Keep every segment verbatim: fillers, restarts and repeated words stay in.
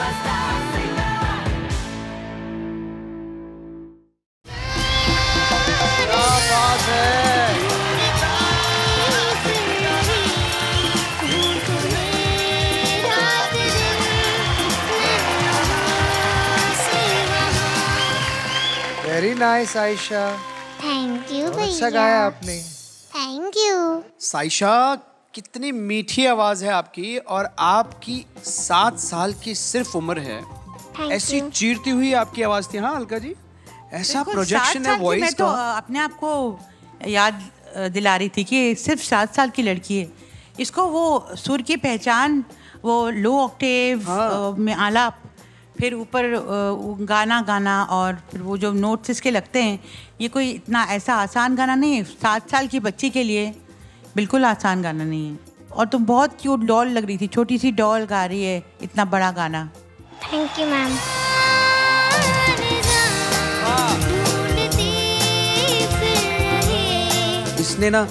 Very nice Ayesha. Thank you भैया। अच्छा गाया आपने। Thank you. साइशा, कितनी मीठी आवाज है आपकी, और आपकी सात साल की सिर्फ उम्र है, ऐसी चीरती हुई आपकी आवाज थी। हाँ अलका जी, ऐसा प्रोजेक्शन है वॉइस का। मैं तो अपने आप को याद दिला रही थी कि सिर्फ सात साल की लड़की है, इसको वो सुर की पहचान, वो लो ऑक्टेव हाँ। में आलाप, फिर ऊपर गाना गाना, और फिर वो जो नोट्स इसके लगते हैं, ये कोई इतना ऐसा आसान गाना नहीं है। सात साल की बच्ची के लिए बिल्कुल आसान गाना नहीं है। और तुम बहुत क्यूट डॉल लग रही थी, छोटी सी डॉल गा रही है इतना बड़ा गाना। Thank you ma'am. इसने ना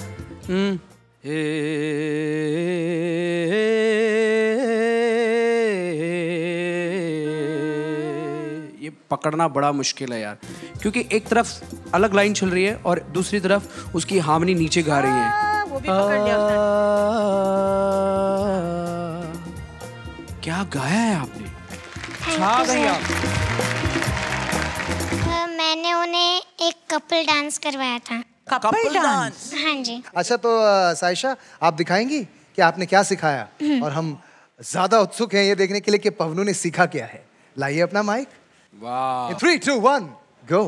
ये पकड़ना बड़ा मुश्किल है यार, क्योंकि एक तरफ अलग लाइन चल रही है और दूसरी तरफ उसकी हार्मनी नीचे गा रही है। वो भी पकड़ लिया उसने। क्या गाया है आपने, छा गई आप। मैंने उन्हें एक कपल डांस करवाया था। Couple dance? हाँ जी। अच्छा तो साइशा, आप दिखाएंगी कि आपने क्या सिखाया, और हम ज्यादा उत्सुक हैं ये देखने के लिए कि पवनू ने सीखा क्या है। लाइए अपना माइक। वाह। Three two one go.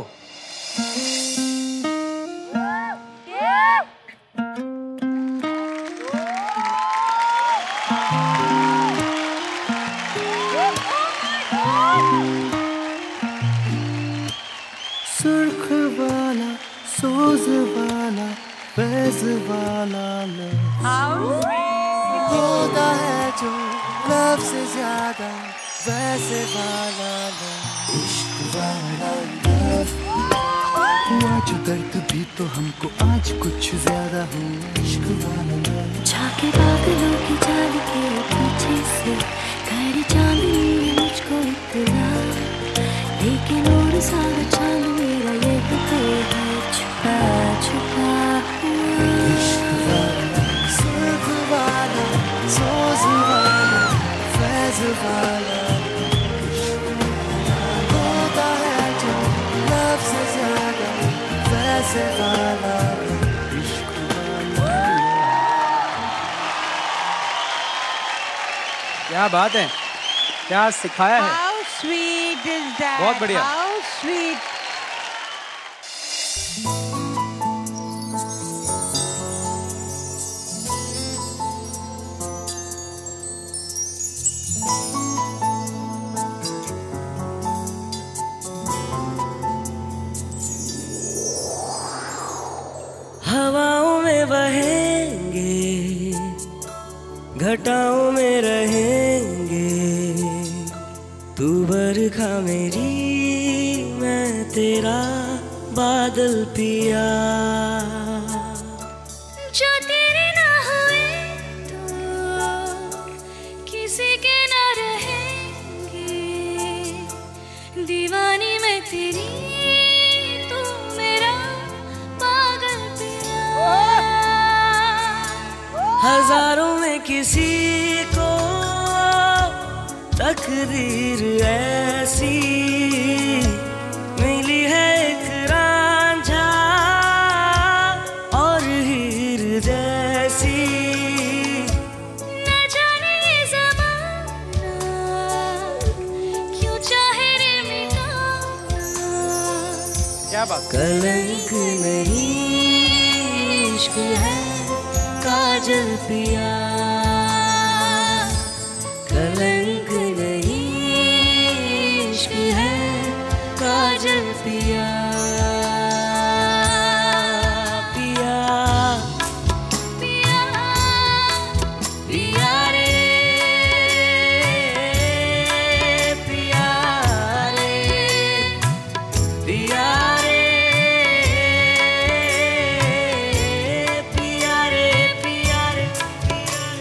सुर्ख वाला, सोज वाला, फैज वाला होता है जो लब से ज्यादा, वैसे वाला इश्क वाला लव। हुआ जो दर्द भी तो हमको आज कुछ ज्यादा हो, इश्क वाला लव। झाके बादलों की चाल के पीछे से खड़ी चांदनी ने मुझको इतना, लेकिन और सारा चांद मेरा ये तो है छुपा छुपा हुआ। इश्क वाला, सुर्ख वाला, सोज वाला, फैज वाला होता है जो लब से ज्यादा, वैसे वाला इश्क वाला। क्या बात है, क्या सिखाया है। How sweet is that? बहुत बढ़िया। How sweet. हवाओं में बहेंगे, घटाओं में रहेंगे, तू बरखा मेरी, मैं तेरा बादल पिया। जो तेरे ना हुए तो किसी के ना रहेंगे, दीवानी मैं तेरी, तू मेरा पागल पिया। हजारों में किसी को तकदीर ऐसी मिली है, एक रांझा और हीर जैसी। न जाने ये ज़माना क्यों चाहे रे मिटाना, क्या बात। कलंक नहीं इश्क है काजल पिया, कलंक नहीं इश्क है काजल पिया। पिया पिया पिया रे, पिया रे, पिया रे, पिया रे, पिया रे, पिया रे।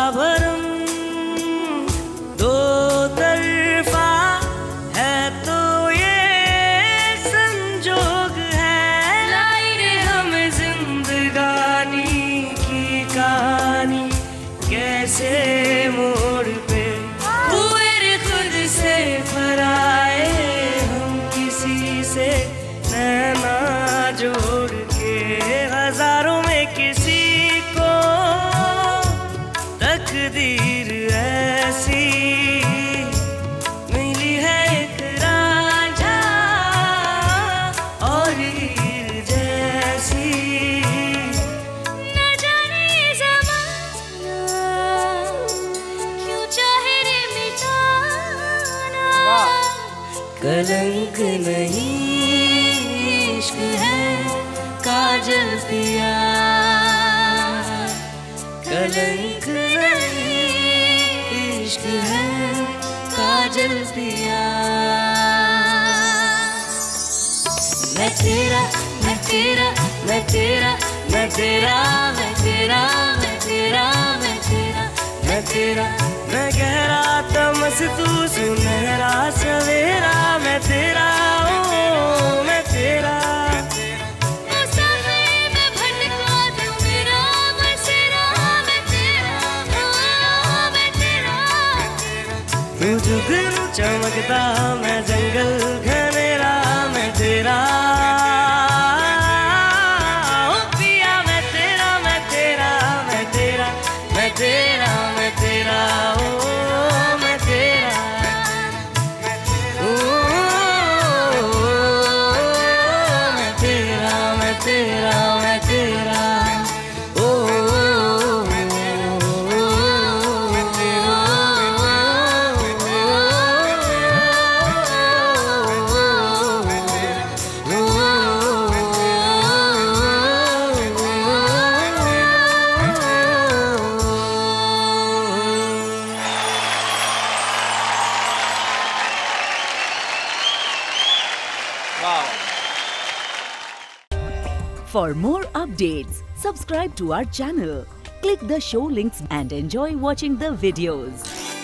भरम दो तरफा है तो ये संजोग है। लाई रे हम जिंदगानी की कहानी कैसे मोड़ पे हुए रे खुद से पराए हम किसी से नैना जोड़ के। हजारों में किसी को तकदीर ऐसी मिली है एक रांझा और हीर जैसी। न जाने ज़माना क्यों चाहे रे मिटाना। कलंक नहीं इश्क है काजल पिया, कलंक नहीं इश्क है काजल पिया। मैं तेरा मैं तेरा मैं तेरा मैं तेरा मैं तेरा मैं तेरा मैं तेरा मैं तेरा मैं गहरा तमस तू सुनहरा सवेरा। मैं तेरा ओ मैं तेरा जुगनू चमकता मैं जंगल घनेरा। मैं तेरा ओ पिया मैं तेरा मैं तेरा मैं तेरा मैं तेरा मैं तेरा ओ मैं तेरा ओ मैं तेरा मैं तेरा मैं तेरा ओ For more updates, subscribe to our channel, click the show links and enjoy watching the videos.